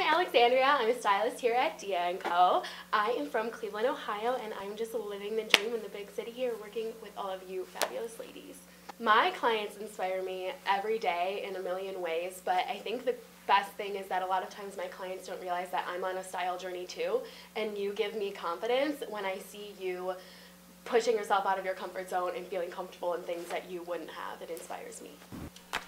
Alexandria. I'm a stylist here at Dia&Co. I am from Cleveland, Ohio, and I'm just living the dream in the big city here, working with all of you fabulous ladies. My clients inspire me every day in a million ways, but I think the best thing is that a lot of times my clients don't realize that I'm on a style journey too, and you give me confidence when I see you pushing yourself out of your comfort zone and feeling comfortable in things that you wouldn't have. It inspires me.